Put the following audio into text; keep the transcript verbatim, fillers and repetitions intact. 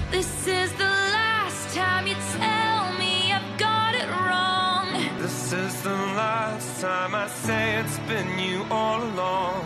This is the last time you tell me I've got it wrong. This is the last time I say it's been you all along.